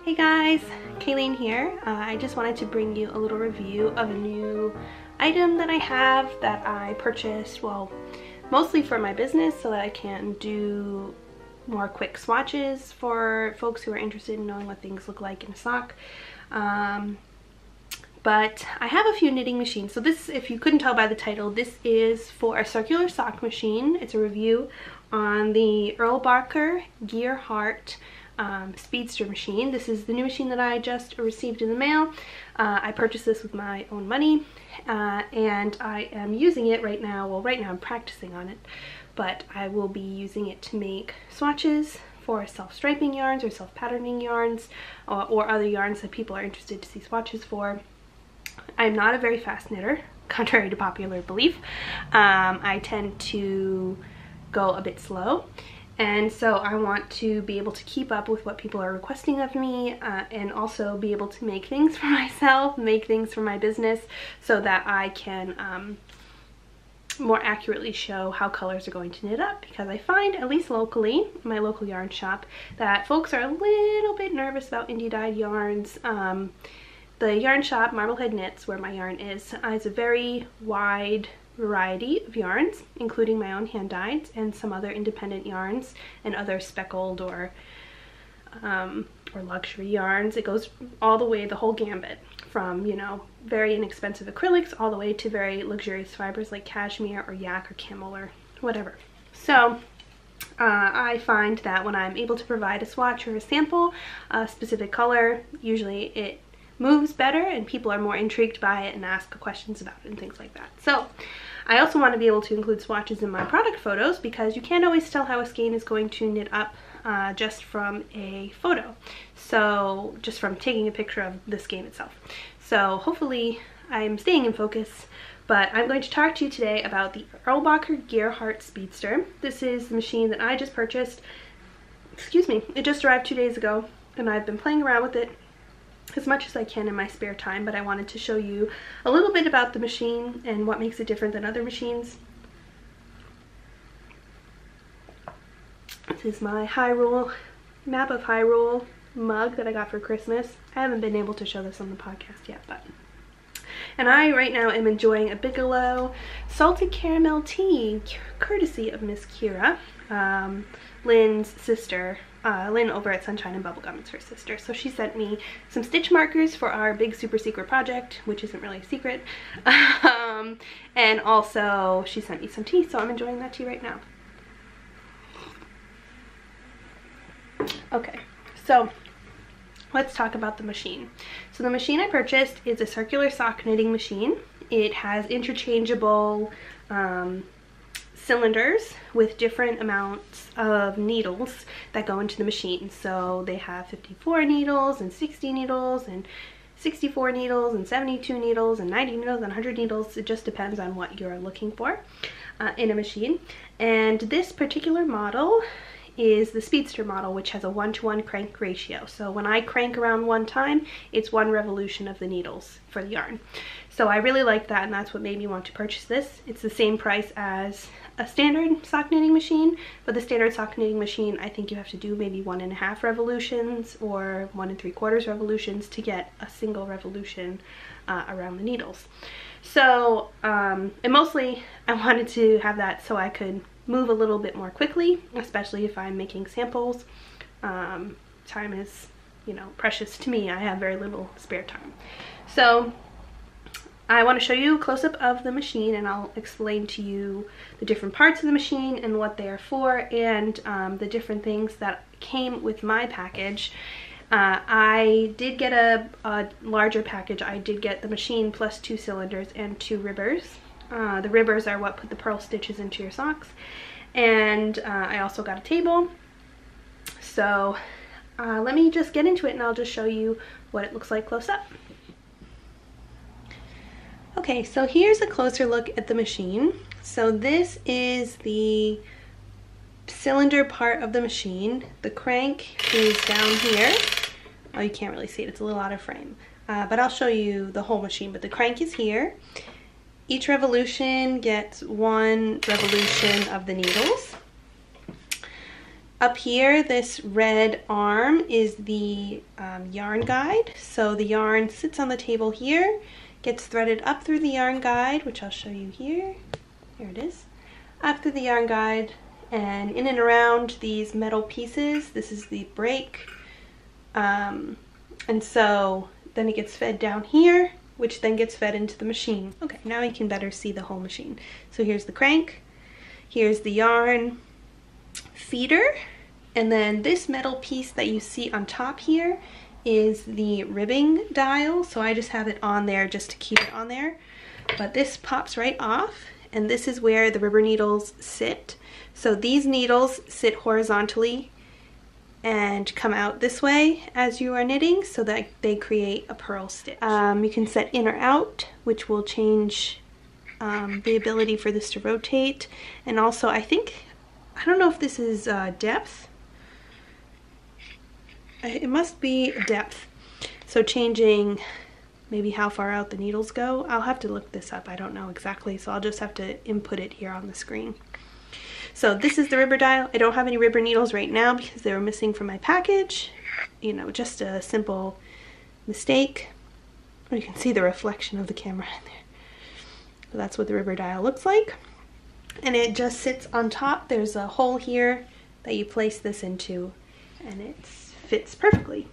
Hey guys, Kayleen here. I just wanted to bring you a little review of a new item that I have that I purchased, well, mostly for my business so that I can do more quick swatches for folks who are interested in knowing what things look like in a sock. But I have a few knitting machines. So this, if you couldn't tell by the title, this is for a circular sock machine. It's a review on the Erlbacher Gearhart Speedster machine. This is the new machine that I just received in the mail. I purchased this with my own money and I am using it right now. Well, right now I'm practicing on it, but I will be using it to make swatches for self-striping yarns or self-patterning yarns or other yarns that people are interested to see swatches for. I'm not a very fast knitter, contrary to popular belief. I tend to go a bit slow. And so I want to be able to keep up with what people are requesting of me and also be able to make things for myself, make things for my business so that I can more accurately show how colors are going to knit up, because I find, at least locally, my local yarn shop, that folks are a little bit nervous about indie dyed yarns. The yarn shop, Marblehead Knits, where my yarn is, has a very wide variety of yarns, including my own hand dyed and some other independent yarns and other speckled or luxury yarns. It goes all the way, the whole gambit, from, you know, very inexpensive acrylics all the way to very luxurious fibers like cashmere or yak or camel or whatever. So I find that when I'm able to provide a swatch or a sample, a specific color, usually it moves better and people are more intrigued by it and ask questions about it and things like that. So I also want to be able to include swatches in my product photos, because you can't always tell how a skein is going to knit up just from a photo, so just from taking a picture of the skein itself. So hopefully I'm staying in focus, but I'm going to talk to you today about the Erlbacher Gearhart Speedster. This is the machine that I just purchased. Excuse me, it just arrived 2 days ago and I've been playing around with it as much as I can in my spare time, but I wanted to show you a little bit about the machine and what makes it different than other machines. This is my Hyrule, map of Hyrule mug that I got for Christmas. I haven't been able to show this on the podcast yet, but... And I right now am enjoying a Bigelow salted caramel tea, courtesy of Miss Kira, Lynn's sister. Lynn over at Sunshine and Bubblegum is her sister. So she sent me some stitch markers for our big super secret project, which isn't really a secret. And also she sent me some tea, so I'm enjoying that tea right now. Okay, so let's talk about the machine. So the machine I purchased is a circular sock knitting machine. It has interchangeable cylinders with different amounts of needles that go into the machine. So they have 54 needles and 60 needles and 64 needles and 72 needles and 90 needles and 100 needles. It just depends on what you're looking for in a machine. And this particular model is the Speedster model, which has a 1-to-1 crank ratio. So when I crank around one time, it's one revolution of the needles for the yarn. So I really like that, and that's what made me want to purchase this. It's the same price as a standard sock knitting machine, but the standard sock knitting machine, I think you have to do maybe 1.5 revolutions or 1 3/4 revolutions to get a single revolution around the needles. So, and mostly I wanted to have that so I could move a little bit more quickly, especially if I'm making samples. Time is, you know, precious to me. I have very little spare time. So I want to show you a close-up of the machine, and I'll explain to you the different parts of the machine and what they are for, and the different things that came with my package. I did get a larger package. I did get the machine plus 2 cylinders and 2 ribbers. The ribbers are what put the purl stitches into your socks. And I also got a table. So let me just get into it and I'll just show you what it looks like close up. Okay, so here's a closer look at the machine. So this is the cylinder part of the machine. The crank is down here. Oh, you can't really see it, it's a little out of frame. But I'll show you the whole machine. But the crank is here. Each revolution gets 1 revolution of the needles. Up here, this red arm is the yarn guide. So the yarn sits on the table here, gets threaded up through the yarn guide, which I'll show you here. Here it is. Up through the yarn guide and in and around these metal pieces. This is the brake. And so then it gets fed down here, which then gets fed into the machine. Okay, now you can better see the whole machine. So here's the crank, here's the yarn feeder, and then this metal piece that you see on top here is the ribbing dial. So I just have it on there just to keep it on there. But this pops right off, and this is where the ribber needles sit. So these needles sit horizontally and come out this way as you are knitting so that they create a purl stitch. You can set in or out, which will change the ability for this to rotate. And also I don't know if this is depth. It must be depth. So changing maybe how far out the needles go. I'll have to look this up, I don't know exactly, so I'll just have to input it here on the screen. So this is the ribber dial. I don't have any ribber needles right now because they were missing from my package. You know, just a simple mistake. Or you can see the reflection of the camera in there. So that's what the ribber dial looks like. And it just sits on top. There's a hole here that you place this into, and it fits perfectly.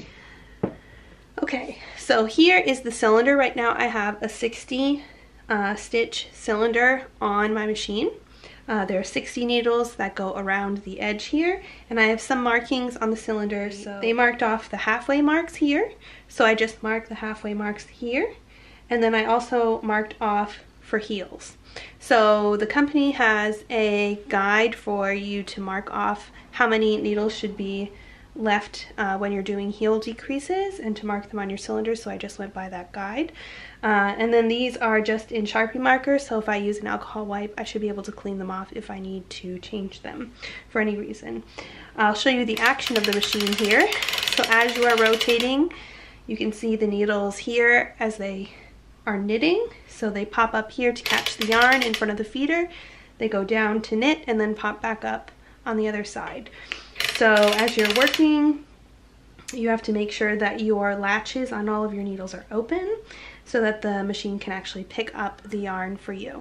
Okay, so here is the cylinder. Right now I have a 60 stitch cylinder on my machine. There are 60 needles that go around the edge here, and I have some markings on the cylinder. So they marked off the halfway marks here, so I just marked the halfway marks here, and then I also marked off for heels. So the company has a guide for you to mark off how many needles should be left when you're doing heel decreases and to mark them on your cylinder, so I just went by that guide. And then these are just in Sharpie markers, so if I use an alcohol wipe I should be able to clean them off if I need to change them for any reason. I'll show you the action of the machine here. So as you are rotating, you can see the needles here as they are knitting. So they pop up here to catch the yarn in front of the feeder, they go down to knit, and then pop back up on the other side. So as you're working, you have to make sure that your latches on all of your needles are open so that the machine can actually pick up the yarn for you.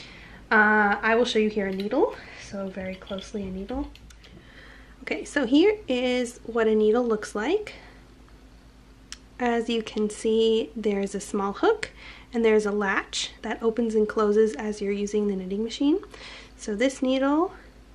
I will show you here a needle, so very closely a needle. Okay, so here is what a needle looks like. As you can see, there's a small hook and there's a latch that opens and closes as you're using the knitting machine. So this needle,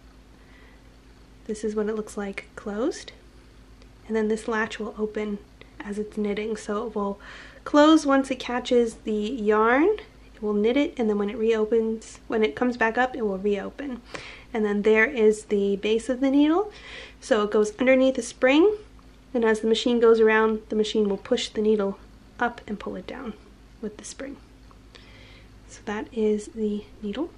this is what it looks like closed, and then this latch will open as it's knitting. So it will close once it catches the yarn, it will knit it, and then when it reopens, when it comes back up, it will reopen. And then there is the base of the needle. So it goes underneath a spring, and as the machine goes around, the machine will push the needle up and pull it down with the spring. So that is the needle.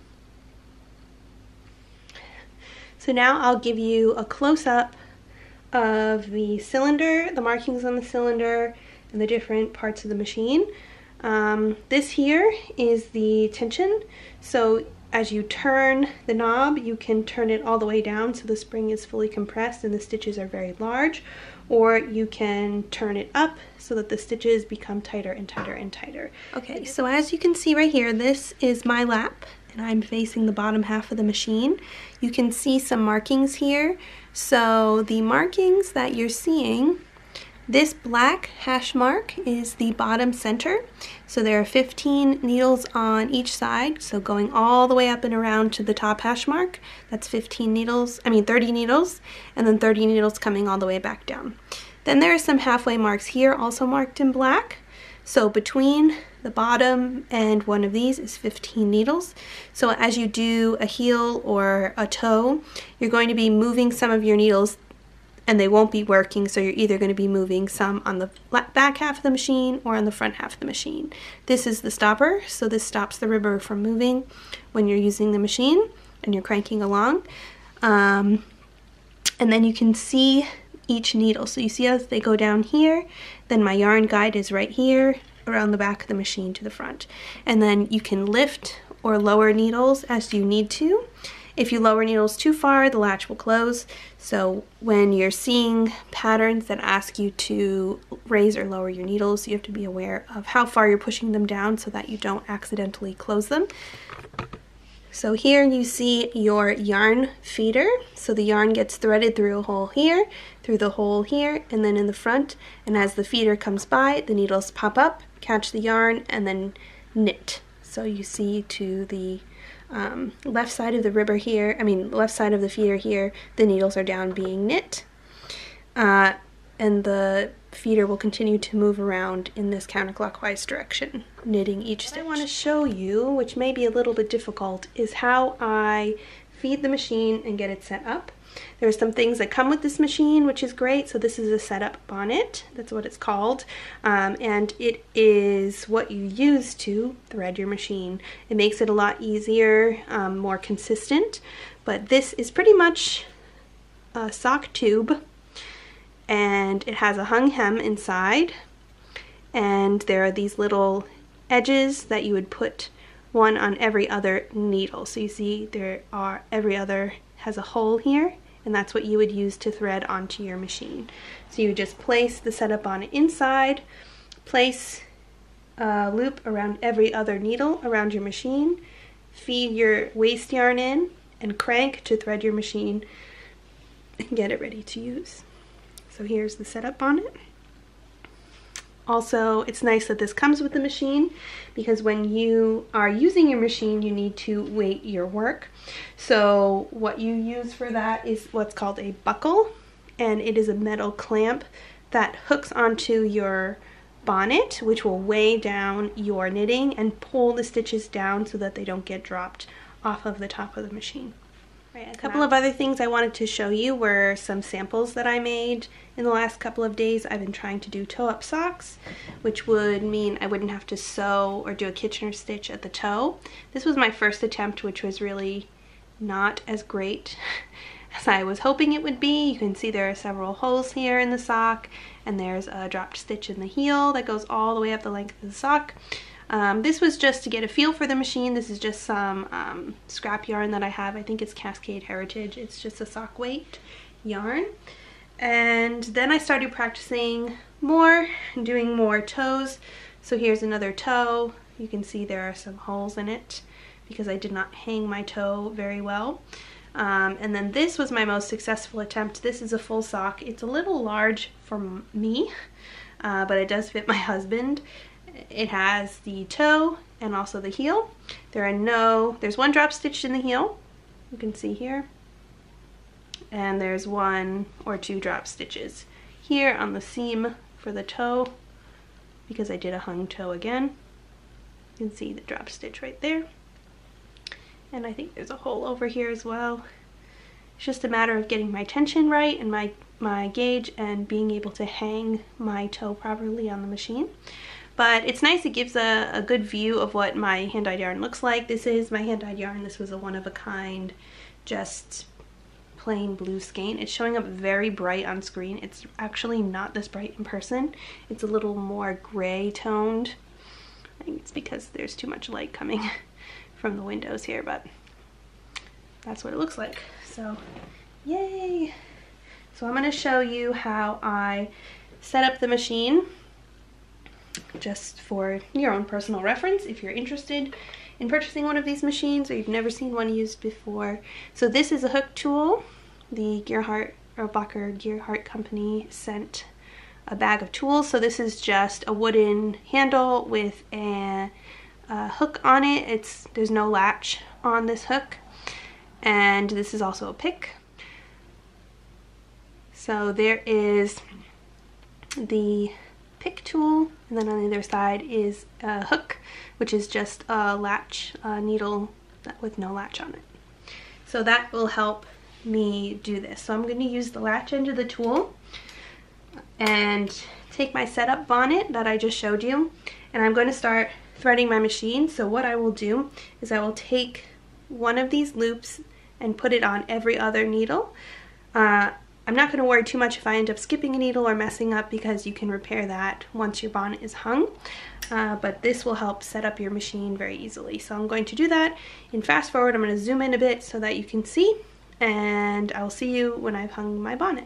So now I'll give you a close-up of the cylinder, the markings on the cylinder, and the different parts of the machine. This here is the tension. So as you turn the knob, you can turn it all the way down so the spring is fully compressed and the stitches are very large, or you can turn it up so that the stitches become tighter and tighter and tighter. Okay, so as you can see right here, this is my lap, and I'm facing the bottom half of the machine. You can see some markings here. So the markings that you're seeing, this black hash mark is the bottom center. So there are 15 needles on each side, so going all the way up and around to the top hash mark, that's 30 needles, and then 30 needles coming all the way back down. Then there are some halfway marks here, also marked in black. So between the bottom and one of these is 15 needles. So as you do a heel or a toe, you're going to be moving some of your needles and they won't be working, so you're either going to be moving some on the back half of the machine or on the front half of the machine. This is the stopper, so this stops the ribber from moving when you're using the machine and you're cranking along. And then you can see each needle. So you see as they go down here, then my yarn guide is right here around the back of the machine to the front. And then you can lift or lower needles as you need to. If you lower needles too far, the latch will close. So when you're seeing patterns that ask you to raise or lower your needles, you have to be aware of how far you're pushing them down so that you don't accidentally close them. So here you see your yarn feeder. So the yarn gets threaded through a hole here, through the hole here, and then in the front. And as the feeder comes by, the needles pop up, catch the yarn, and then knit. So you see to the left side of the ribber here, left side of the feeder here, the needles are down being knit. And the feeder will continue to move around in this counterclockwise direction, knitting each stitch. What I want to show you, which may be a little bit difficult, is how I feed the machine and get it set up. There are some things that come with this machine, which is great. So this is a setup bonnet, that's what it's called, and it is what you use to thread your machine. It makes it a lot easier, more consistent, but this is pretty much a sock tube, and it has a hung hem inside, and there are these little edges that you would put one on every other needle. So you see every other has a hole here, and that's what you would use to thread onto your machine. So you just place the setup bonnet inside, place a loop around every other needle around your machine, feed your waste yarn in, and crank to thread your machine and get it ready to use. So here's the setup bonnet. Also, it's nice that this comes with the machine, because when you are using your machine, you need to weight your work. So what you use for that is what's called a buckle, and it is a metal clamp that hooks onto your bonnet, which will weigh down your knitting and pull the stitches down so that they don't get dropped off of the top of the machine. A couple of other things I wanted to show you were some samples that I made in the last couple of days. I've been trying to do toe-up socks, which would mean I wouldn't have to sew or do a Kitchener stitch at the toe. This was my first attempt, which was really not as great as I was hoping it would be. You can see there are several holes here in the sock, and there's a dropped stitch in the heel that goes all the way up the length of the sock. This was just to get a feel for the machine. This is just some scrap yarn that I have. I think it's Cascade Heritage. It's just a sock weight yarn. And then I started practicing more and doing more toes. So here's another toe. You can see there are some holes in it because I did not hang my toe very well. And then this was my most successful attempt. This is a full sock. It's a little large for me, but it does fit my husband. It has the toe and also the heel. There's one drop stitch in the heel, you can see here, and there's 1 or 2 drop stitches here on the seam for the toe, because I did a hung toe again. You can see the drop stitch right there, and I think there's a hole over here as well. It's just a matter of getting my tension right and my gauge and being able to hang my toe properly on the machine. But it's nice, it gives a good view of what my hand-dyed yarn looks like. This is my hand-dyed yarn. This was a one-of-a-kind, just plain blue skein. It's showing up very bright on screen. It's actually not this bright in person. It's a little more gray toned. I think it's because there's too much light coming from the windows here, but that's what it looks like. So, yay! So I'm going to show you how I set up the machine, just for your own personal reference if you're interested in purchasing one of these machines or you've never seen one used before. So this is a hook tool. The Gearhart or Blocker Gearhart company sent a bag of tools. So this is just a wooden handle with a hook on it. There's no latch on this hook, and this is also a pick. So there is the pick tool, and then on the other side is a hook, which is just a latch, needle with no latch on it. So that will help me do this. So I'm going to use the latch end of the tool and take my setup bonnet that I just showed you, and I'm going to start threading my machine. So what I will do is I will take one of these loops and put it on every other needle. I'm not going to worry too much if I end up skipping a needle or messing up, because you can repair that once your bonnet is hung. But this will help set up your machine very easily. So I'm going to do that. In fast forward, I'm going to zoom in a bit so that you can see, and I'll see you when I've hung my bonnet.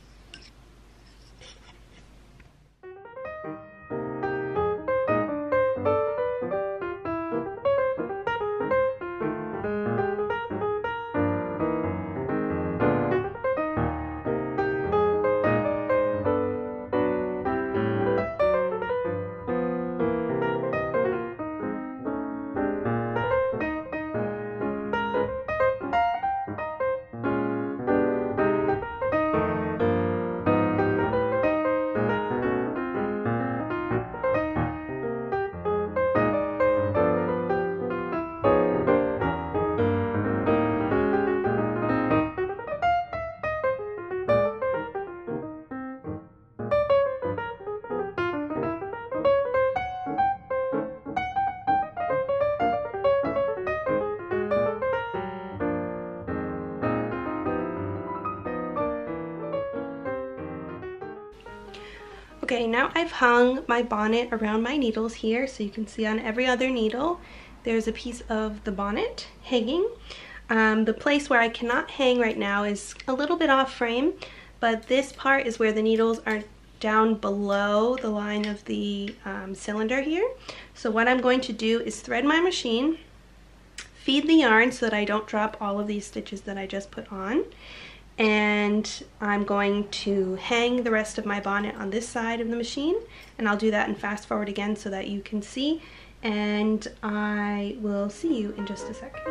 Okay, now I've hung my bonnet around my needles here, so you can see on every other needle there's a piece of the bonnet hanging. The place where I cannot hang right now is a little bit off frame, but this part is where the needles are down below the line of the cylinder here. So what I'm going to do is thread my machine, feed the yarn so that I don't drop all of these stitches that I just put on, and I'm going to hang the rest of my bonnet on this side of the machine, and I'll do that and fast forward again so that you can see, and I will see you in just a second.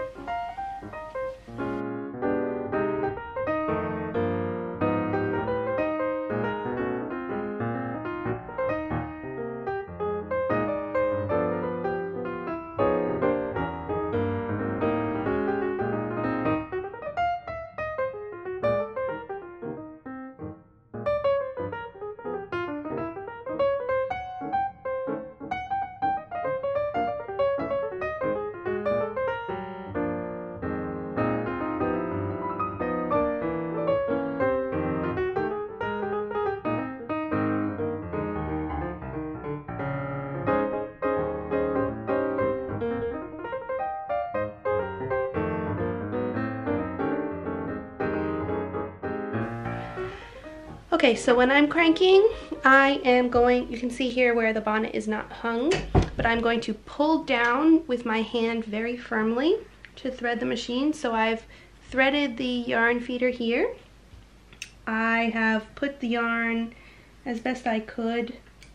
Okay, so when I'm cranking, I am going, you can see here where the bonnet is not hung, but I'm going to pull down with my hand very firmly to thread the machine. So I've threaded the yarn feeder here. I have put the yarn as best I could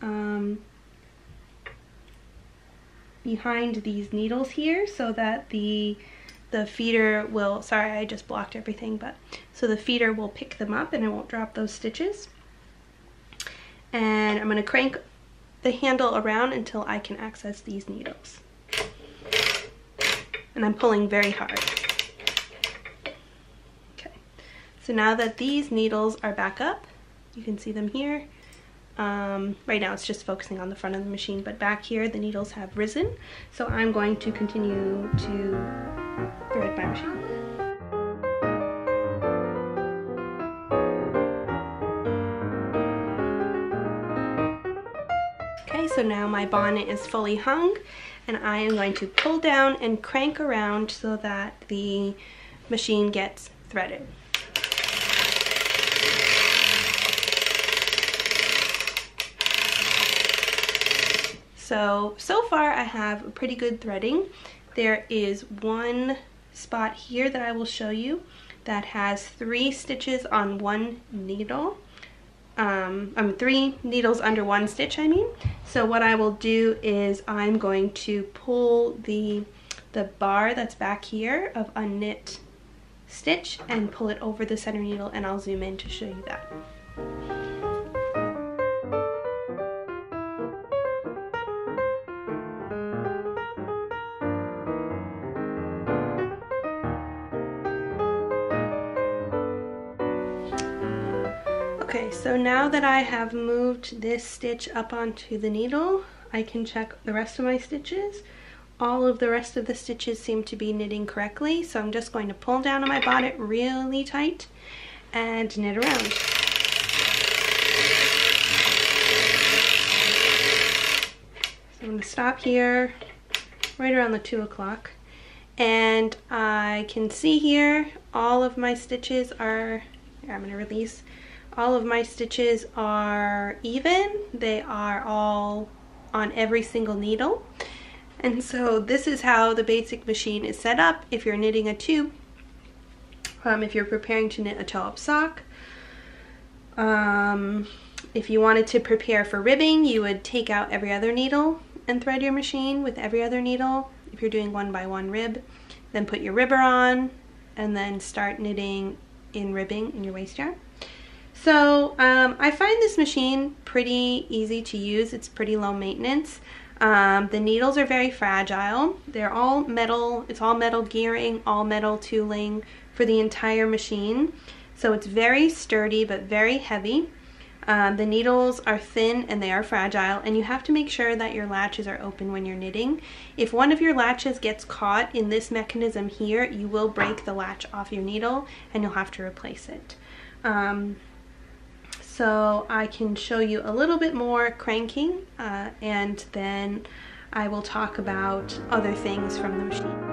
behind these needles here so that the feeder will, sorry I just blocked everything, but so the feeder will pick them up and it won't drop those stitches. And I'm going to crank the handle around until I can access these needles. And I'm pulling very hard. Okay, so now that these needles are back up, you can see them here. Right now it's just focusing on the front of the machine, but back here the needles have risen. So I'm going to continue to thread my machine. Okay, so now my bonnet is fully hung, and I am going to pull down and crank around so that the machine gets threaded. So far I have a pretty good threading. There is one spot here that I will show you that has 3 stitches on one needle. 3 needles under one stitch, I mean. So what I will do is I'm going to pull the bar that's back here of unknit stitch and pull it over the center needle, and I'll zoom in to show you that. Okay, so now that I have moved this stitch up onto the needle, I can check the rest of my stitches. All of the rest of the stitches seem to be knitting correctly, so I'm just going to pull down on my bonnet really tight and knit around. So I'm going to stop here right around the 2 o'clock. And I can see here all of my stitches are, I'm going to release, all of my stitches are even. They are all on every single needle. And so this is how the basic machine is set up if you're knitting a tube. If you're preparing to knit a toe-up sock. If you wanted to prepare for ribbing, you would take out every other needle and thread your machine with every other needle. If you're doing 1 by 1 rib, then put your ribber on and then start knitting in ribbing in your waist yarn. So I find this machine pretty easy to use. It's pretty low maintenance. The needles are very fragile. They're all metal. It's all metal gearing, all metal tooling for the entire machine. So it's very sturdy but very heavy. The needles are thin and they are fragile, and you have to make sure that your latches are open when you're knitting. If one of your latches gets caught in this mechanism here, you will break the latch off your needle and you'll have to replace it. So I can show you a little bit more cranking and then I will talk about other things from the machine.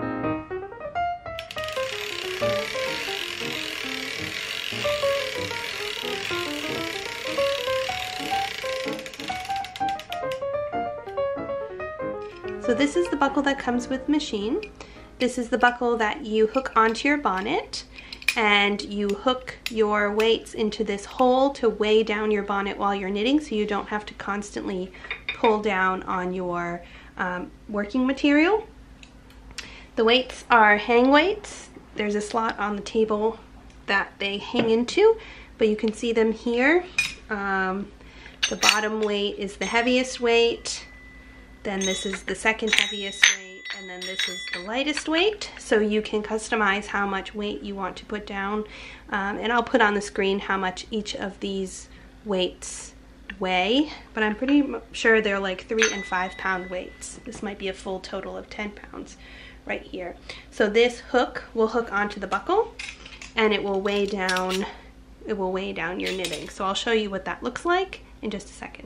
So this is the buckle that comes with the machine. This is the buckle that you hook onto your bonnet, and you hook your weights into this hole to weigh down your bonnet while you're knitting, so you don't have to constantly pull down on your working material. The weights are hang weights. There's a slot on the table that they hang into, but you can see them here. The bottom weight is the heaviest weight. Then this is the second heaviest weight, and then this is the lightest weight. So you can customize how much weight you want to put down. And I'll put on the screen how much each of these weights weigh, but I'm pretty sure they're like 3 and 5 pound weights. This might be a full total of 10 pounds right here. So this hook will hook onto the buckle and it will weigh down your knitting. So I'll show you what that looks like in just a second.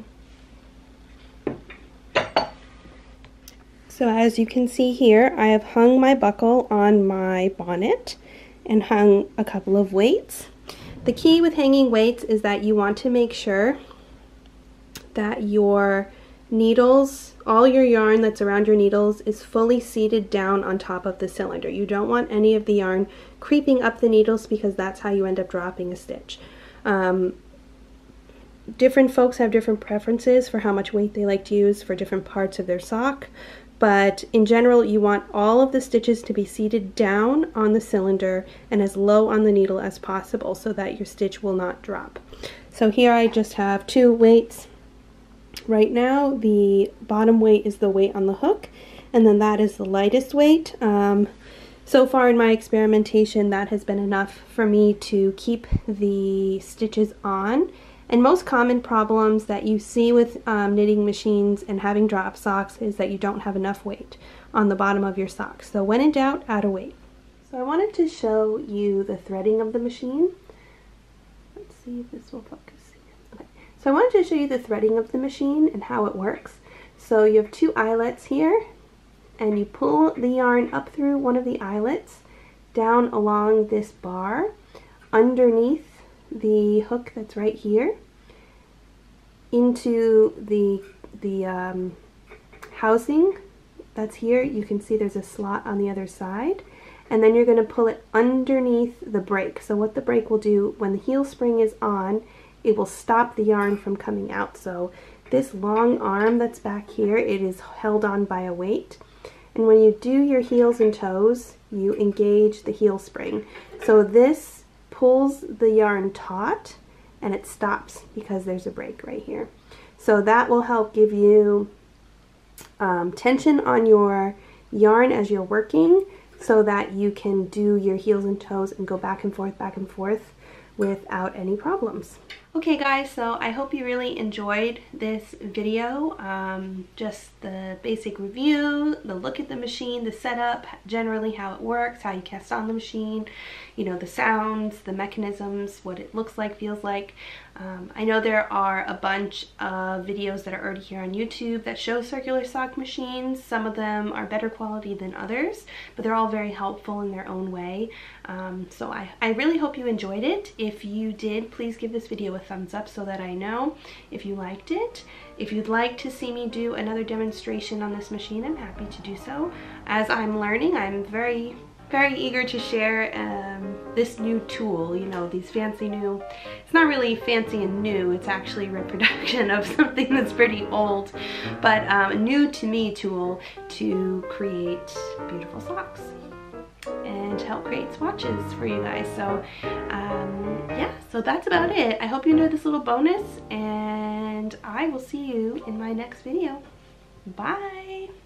So as you can see here, I have hung my buckle on my bonnet and hung a couple of weights. The key with hanging weights is that you want to make sure that your needles, all your yarn that's around your needles, is fully seated down on top of the cylinder. You don't want any of the yarn creeping up the needles because that's how you end up dropping a stitch. Different folks have different preferences for how much weight they like to use for different parts of their sock. But in general, you want all of the stitches to be seated down on the cylinder and as low on the needle as possible so that your stitch will not drop. So here I just have 2 weights. Right now, the bottom weight is the weight on the hook, and then that is the lightest weight. So far in my experimentation, that has been enough for me to keep the stitches on. And most common problems that you see with knitting machines and having drop socks is that you don't have enough weight on the bottom of your socks. So when in doubt, add a weight. So I wanted to show you the threading of the machine. Let's see if this will focus. Okay. So I wanted to show you the threading of the machine and how it works. So you have 2 eyelets here, and you pull the yarn up through one of the eyelets down along this bar underneath the hook that's right here into the housing that's here. You can see there's a slot on the other side, and then you're going to pull it underneath the brake. So what the brake will do when the heel spring is on, it will stop the yarn from coming out. So this long arm that's back here, it is held on by a weight, and when you do your heels and toes, you engage the heel spring. So this pulls the yarn taut and it stops because there's a break right here. So that will help give you tension on your yarn as you're working so that you can do your heels and toes and go back and forth without any problems. Okay guys, so I hope you really enjoyed this video. Just the basic review, the look at the machine, the setup, generally how it works, how you cast on the machine, you know, the sounds, the mechanisms, what it looks like, feels like. I know there are a bunch of videos that are already here on YouTube that show circular sock machines. Some of them are better quality than others, but they're all very helpful in their own way. So I really hope you enjoyed it. If you did, please give this video a thumbs up so that I know if you liked it. If you'd like to see me do another demonstration on this machine, I'm happy to do so. As I'm learning, I'm very eager to share this new tool, you know, these fancy new, it's not really fancy and new, it's actually reproduction of something that's pretty old, but a new to me tool to create beautiful socks and help create swatches for you guys. So yeah, so that's about it. I hope you enjoyed this little bonus, and I will see you in my next video. Bye!